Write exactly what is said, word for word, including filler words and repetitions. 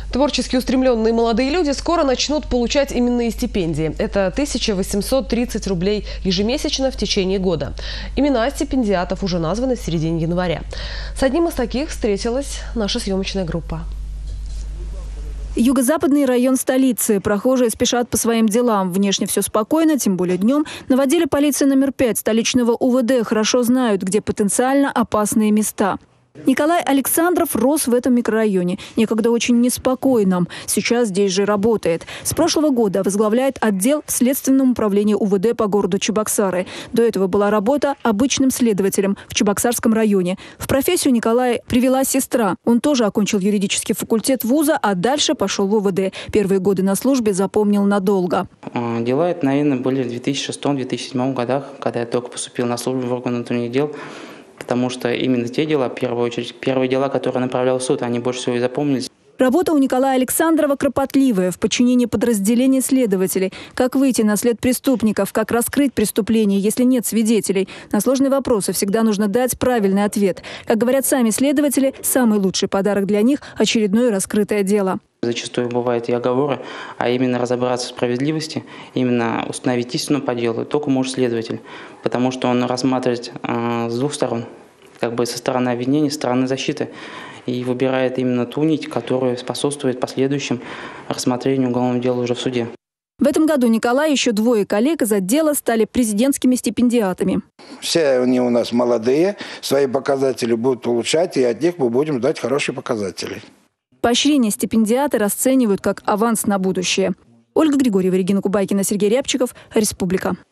Творчески устремленные молодые люди скоро начнут получать именные стипендии. Это тысяча восемьсот тридцать рублей ежемесячно в течение года. Имена стипендиатов уже названы в середине января. С одним из таких встретилась наша съемочная группа. Юго-западный район столицы. Прохожие спешат по своим делам. Внешне все спокойно, тем более днем. Но в отделе полиции номер пять столичного У В Д хорошо знают, где потенциально опасные места. Николай Александров рос в этом микрорайоне, некогда очень неспокойном. Сейчас здесь же работает. С прошлого года возглавляет отдел в Следственном управлении У В Д по городу Чебоксары. До этого была работа обычным следователем в Чебоксарском районе. В профессию Николая привела сестра. Он тоже окончил юридический факультет вуза, а дальше пошел в У В Д. Первые годы на службе запомнил надолго. Дела это, наверное, были в две тысячи шестом — две тысячи седьмом годах, когда я только поступил на службу в органы внутренних дел. Потому что именно те дела, в первую очередь, первые дела, которые направлял в суд, они больше всего и запомнились. Работа у Николая Александрова кропотливая, в подчинении подразделения следователей. Как выйти на след преступников, как раскрыть преступление, если нет свидетелей. На сложные вопросы всегда нужно дать правильный ответ. Как говорят сами следователи, самый лучший подарок для них – очередное раскрытое дело. Зачастую бывают и оговоры, а именно разобраться в справедливости, именно установить истину по делу только может следователь, потому что он рассматривает э, с двух сторон, как бы со стороны обвинения, со стороны защиты, и выбирает именно ту нить, которая способствует последующему рассмотрению уголовного дела уже в суде. В этом году Николай и еще двое коллег из отдела стали президентскими стипендиатами. Все они у нас молодые, свои показатели будут улучшать, и от них мы будем ждать хорошие показатели. Поощрение стипендиаты расценивают как аванс на будущее. Ольга Григорьева, Регина Кубайкина, Сергей Рябчиков. Республика.